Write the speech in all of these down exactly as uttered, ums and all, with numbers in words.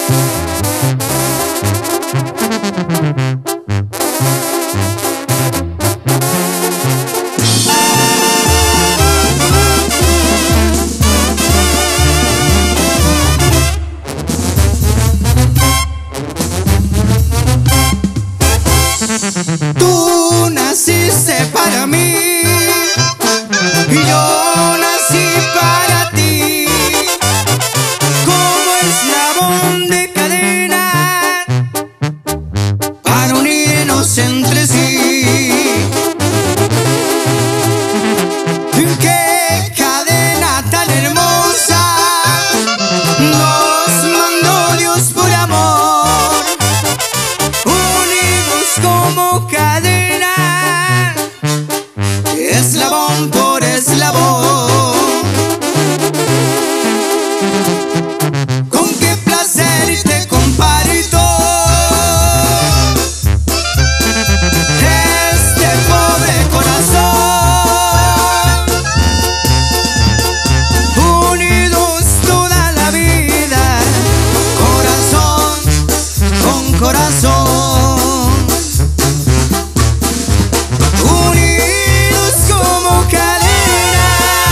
Tú naciste para mí y yo nací para ti, como eslabón de cadena para unirnos entre sí. ¡Qué cadena tan hermosa nos mandó Dios por amor! Unidos como cadena, eslabón por eslabón. Con qué placer te comparto este pobre corazón. Unidos toda la vida, corazón con corazón. Unidos como cadena,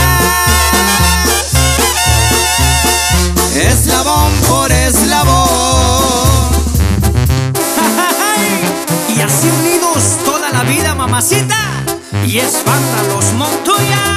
eslabón por eslabón. Y así unidos toda la vida, mamacita. Y es banda Los Montoya.